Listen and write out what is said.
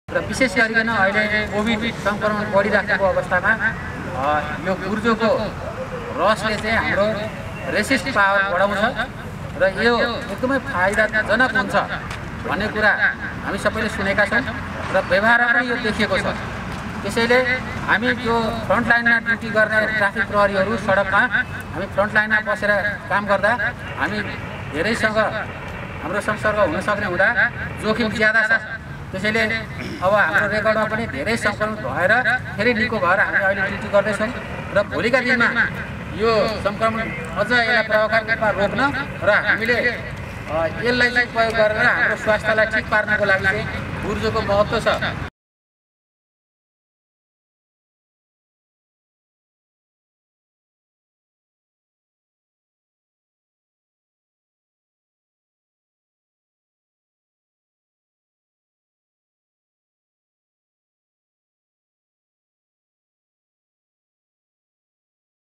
र विशेष गरिकन अहिले कोभिड संक्रमण बढिराखेको अवस्थामा यो गुर्जोको रसले चाहिँ हाम्रो रेसिस्ट पावर बढाउँछ र यो एकदमै फाइदाजनक हुन्छ भन्ने कुरा हामी सबैले सुनेका छौँ र व्यवहारमा पनि यो देखिएको छ। त्यसैले हामी यो फ्रन्टलाइनमा ड्युटी गर्ने ट्राफिक प्रहरीहरू सडकमा हामी फ्रन्टलाइनमा बसेर काम गर्दा हामी धेरैसँग हाम्रो संसर्ग हुन सक्ने हुँदा जोखिम ज्यादा छ। त्यसैले अब हाम्रो रेकर्डमा पनि धेरै संक्रमण भएर फेरि निको भएर हामी अहिले ड्युटी गर्दैछौँ र भोलिका दिनमा यो संक्रमण अझ यसलाई प्रभावकारी रूपमा रोक्न र हामीले यसलाई प्रयोग गरेर हाम्रो स्वास्थ्यलाई ठिक पार्नको लागि चाहिँ गुर्जोको महत्त्व छ।